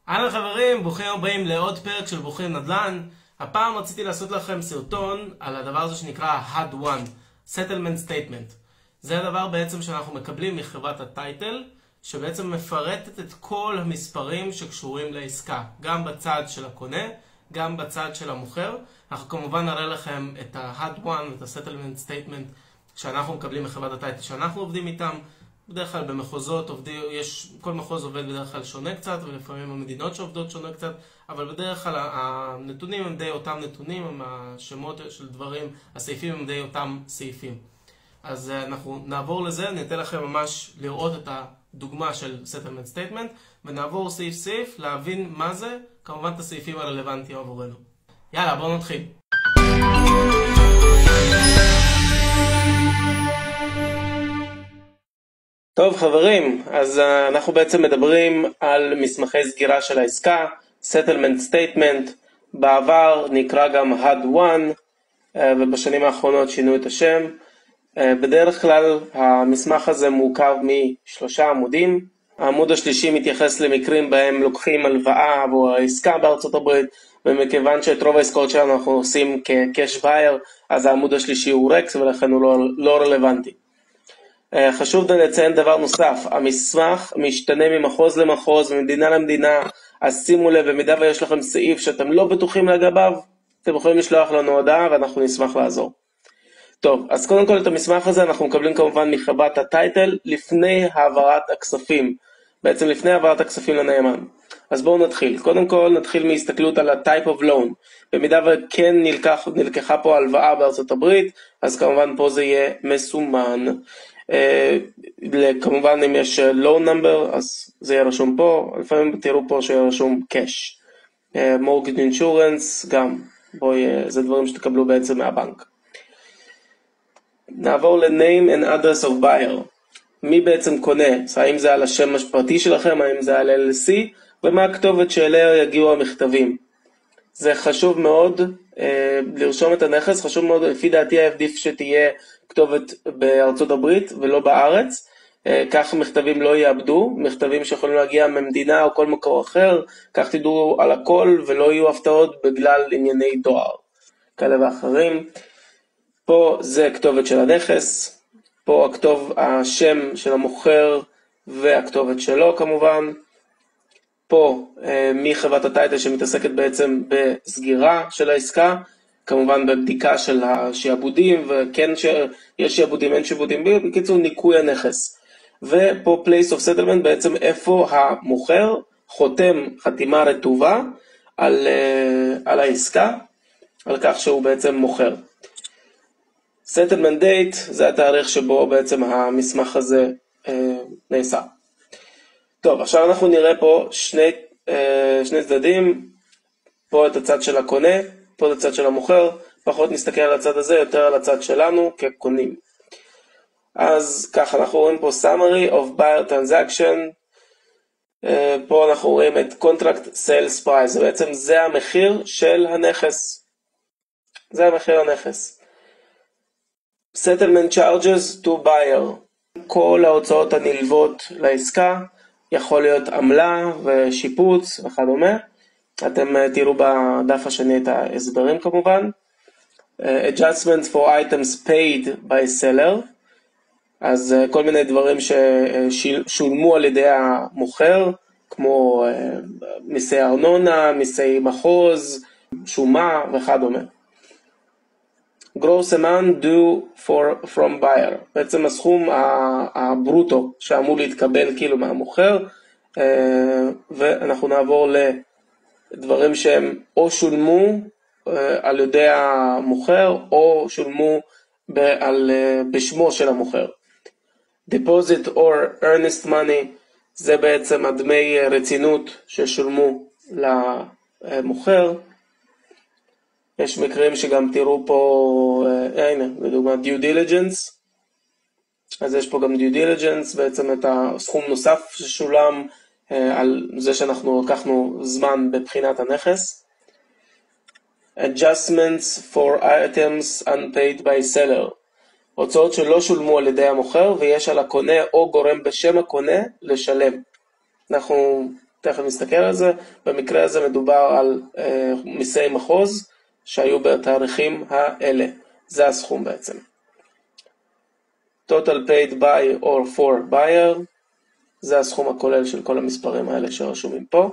אהלן חברים, ברוכים הבאים לעוד פרק של ברוכים נדל"ן. הפעם רציתי לעשות לכם סרטון על הדבר הזה שנקרא HUD-1, Settlement Statement. זה הדבר בעצם שאנחנו מקבלים מחברת הטייטל, שבעצם מפרטת את כל המספרים שקשורים לעסקה, גם בצד של הקונה, גם בצד של המוכר. אנחנו כמובן נראה לכם את ה-HUD-1 ואת ה-Settlement Statement שאנחנו מקבלים מחברת הטייטל שאנחנו עובדים איתם. בדרך כלל במחוזות כל מחוז עובד בדרך כלל שונה קצת, ולפעמים המדינות שעובדות שונה קצת, אבל בדרך כלל הנתונים הם די אותם נתונים, השמות של דברים, הסעיפים הם די אותם סעיפים. אז אנחנו נעבור לזה, ניתן לכם ממש לראות את הדוגמה של Settlement Statement, ונעבור סעיף סעיף להבין מה זה, כמובן את הסעיפים הרלוונטיים עבורנו. יאללה, בואו נתחיל. טוב חברים, אז אנחנו בעצם מדברים על מסמכי סגירה של העסקה, Settlement Statement, בעבר נקרא גם HUD-1, ובשנים האחרונות שינו את השם. בדרך כלל המסמך הזה מורכב משלושה עמודים. העמוד השלישי מתייחס למקרים בהם לוקחים הלוואה עבור העסקה בארצות הברית, ומכיוון שאת רוב העסקאות שלנו אנחנו עושים כ-cash buyer, אז העמוד השלישי הוא רקס ולכן הוא לא רלוונטי. חשוב לציין דבר נוסף, המסמך משתנה ממחוז למחוז וממדינה למדינה, אז שימו לב, במידה ויש לכם סעיף שאתם לא בטוחים לגביו, אתם יכולים לשלוח לנו הודעה ואנחנו נשמח לעזור. טוב, אז קודם כל את המסמך הזה אנחנו מקבלים כמובן מחברת הטייטל לפני העברת הכספים, בעצם לפני העברת הכספים לנאמן. אז בואו נתחיל. קודם כל נתחיל מהסתכלות על ה-type of loan. במידה וכן נלקחה פה הלוואה בארצות הברית, אז כמובן פה זה יהיה מסומן. כמובן אם יש loan number אז זה יהיה רשום פה, לפעמים תראו פה שיהיה רשום cash. mortgage insurance גם, זה דברים שתקבלו בעצם מהבנק. נעבור ל-name and address of buyer. מי בעצם קונה? האם זה על השם הפרטי שלכם, האם זה על LLC, ומה הכתובת שאליה יגיעו המכתבים. זה חשוב מאוד לרשום את הנכס, חשוב מאוד, לפי דעתי עדיף שתהיה כתובת בארצות הברית ולא בארץ, כך מכתבים לא יאבדו, מכתבים שיכולים להגיע ממדינה או כל מקור אחר, כך תדעו על הכל ולא יהיו הפתעות בגלל ענייני דואר כאלה ואחרים. פה זה כתובת של הנכס, פה השם של המוכר והכתובת שלו כמובן, פה מחברת הטייטל שמתעסקת בעצם בסגירה של העסקה, כמובן בבדיקה של השעבודים, וכן שיש שעבודים, אין שעבודים, בקיצור ניקוי הנכס. ופה place of settlement, בעצם איפה המוכר חותם חתימה רטובה על העסקה, על כך שהוא בעצם מוכר. settlement date זה התאריך שבו בעצם המסמך הזה נעשה. טוב, עכשיו אנחנו נראה פה שני צדדים, פה את הצד של הקונה, פה את הצד של המוכר, פחות נסתכל על הצד הזה, יותר על הצד שלנו כקונים. אז ככה, אנחנו רואים פה summary of buyer transaction, פה אנחנו רואים את contract sales price, בעצם זה המחיר של הנכס, זה המחיר הנכס. settlement charges to buyer, כל ההוצאות הנלוות לעסקה, יכול להיות עמלה ושיפוץ וכדומה. אתם תראו בדף השני את ההסברים כמובן. Adjustments for items paid by seller. אז כל מיני דברים ששולמו על ידי המוכר, כמו מיסי ארנונה, מיסי מחוז, שומה וכדומה. Gross amount due from buyer, בעצם הסכום הברוטו שאמור להתקבל כאילו מהמוכר, ואנחנו נעבור לדברים שהם או שולמו על ידי המוכר או שולמו בשמו של המוכר. Deposit or earnest money, זה בעצם הדמי רצינות ששולמו למוכר. יש מקרים שגם תראו פה, הנה, לדוגמה, due diligence. אז יש פה גם due diligence, בעצם את הסכום נוסף ששולם על זה שאנחנו לקחנו זמן בבחינת הנכס. Adjustments for items unpaid by seller. הוצאות שלא שולמו על ידי המוכר ויש על הקונה או גורם בשם הקונה לשלם. אנחנו תכף נסתכל על זה. במקרה הזה מדובר על מיסי מחוז שהיו בתאריכים האלה. זה הסכום בעצם. total paid by or for buyer, זה הסכום הכולל של כל המספרים האלה שרשומים פה.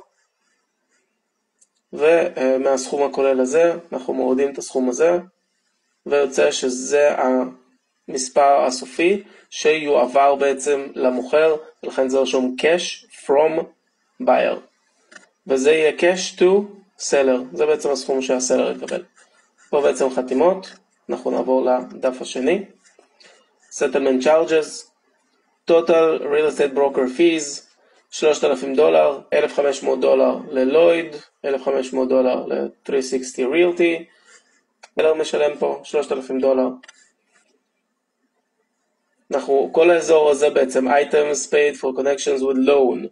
ומהסכום הכולל הזה אנחנו מורידים את הסכום הזה, ויוצא שזה המספר הסופי שיועבר בעצם למוכר, ולכן זה רשום cash from buyer. וזה יהיה cash to seller, זה בעצם הסכום שהסלר יקבל. פה בעצם חתימות, אנחנו נעבור לדף השני. settlement charges, total real estate broker fees, $3,000, $1,500 ללויד, $1,500 ל-360 realty, אלא משלם פה $3,000. כל האזור הזה בעצם items paid for connections with loan,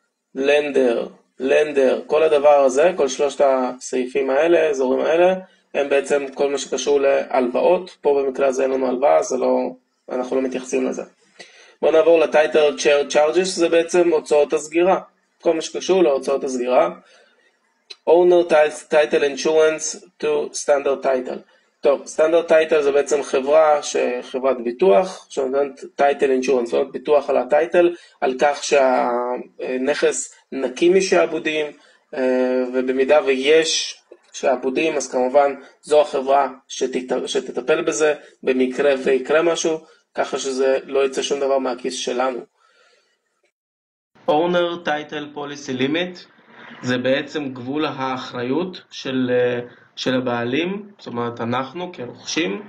lender, כל הדבר הזה, כל שלושת הסעיפים האלה, האזורים האלה, הם בעצם כל מה שקשור להלוואות. פה במקרה הזה אין לנו הלוואה, אנחנו לא מתייחסים לזה. בואו נעבור לטייטל charges, זה בעצם הוצאות הסגירה. כל מה שקשור להוצאות הסגירה. owner title insurance to standard title. טוב, standard title זה בעצם חברת ביטוח, שנותנת title insurance, זאת ביטוח על הטייטל, על כך שהנכס נקי משעבודים, ובמידה ויש שעבודים, אז כמובן זו החברה שתטפל בזה, במקרה ויקרה משהו, ככה שזה לא יצא שום דבר מהכיס שלנו. Owner Title Policy Limit זה בעצם גבול האחריות של הבעלים, זאת אומרת אנחנו כרוכשים,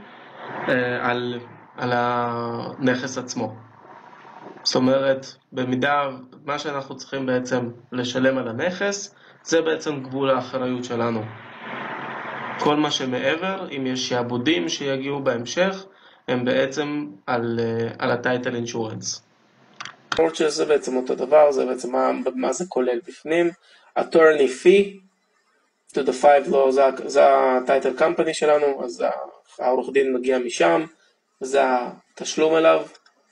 על הנכס עצמו. זאת אומרת, במידה מה שאנחנו צריכים בעצם לשלם על הנכס, זה בעצם גבול האחריות שלנו. כל מה שמעבר, אם יש שעבודים שיגיעו בהמשך, הם בעצם על הטייטל אינשורנס. פורצ'ס זה בעצם אותו דבר, זה בעצם מה זה כולל בפנים. attorney fee to the 5 law, זה הטייטל קמפני שלנו, אז העורך דין מגיע משם, זה התשלום אליו.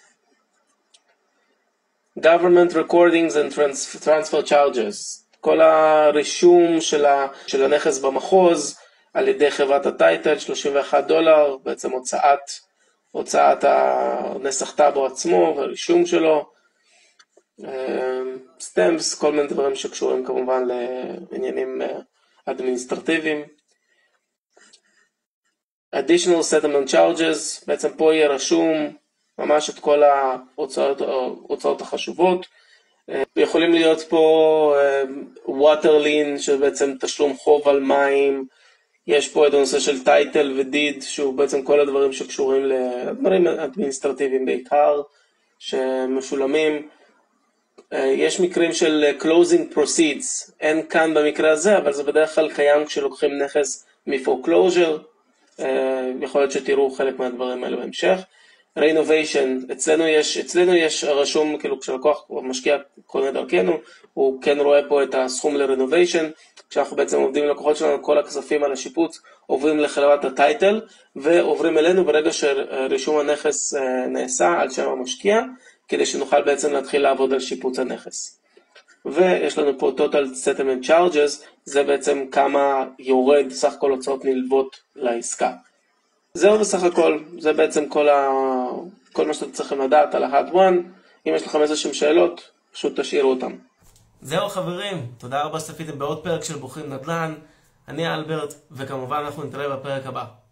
government recordings and transfer charges, כל הרישום של הנכס במחוז על ידי חברת הטייטל, $31, בעצם הוצאת הנסח טאבו עצמו והרישום שלו, סטמפס, כל מיני דברים שקשורים כמובן לעניינים אדמיניסטרטיביים. additional settlement charges, בעצם פה יהיה רשום ממש את כל ההוצאות החשובות. יכולים להיות פה water lien, שבעצם תשלום חוב על מים, יש פה את הנושא של טייטל ודיד, שהוא בעצם כל הדברים שקשורים לדברים אדמיניסטרטיביים בעיקר, שמשולמים. יש מקרים של closing proceeds, אין כאן במקרה הזה, אבל זה בדרך כלל קיים כשלוקחים נכס מפורקלוז'ר, יכול להיות שתראו חלק מהדברים האלה בהמשך. renovation, אצלנו יש רשום, כאילו כשלקוח או משקיע קונה דרכנו, הוא כן רואה פה את הסכום ל-renovation, כשאנחנו בעצם עובדים עם לקוחות שלנו, כל הכספים על השיפוץ עוברים לחברת הטייטל, ועוברים אלינו ברגע שרישום הנכס נעשה על שם המשקיע, כדי שנוכל בעצם להתחיל לעבוד על שיפוץ הנכס. ויש לנו פה total settlement charges, זה בעצם כמה יורד סך כל הוצאות נלוות לעסקה. זהו בסך הכל, זה בעצם כל מה שאתם צריכים לדעת על ה-Hot One. אם יש לכם איזשהם שאלות, פשוט תשאירו אותם. זהו חברים, תודה רבה שצפיתם בעוד פרק של בוחרים נדל"ן. אני אלברט, וכמובן אנחנו נתראה בפרק הבא.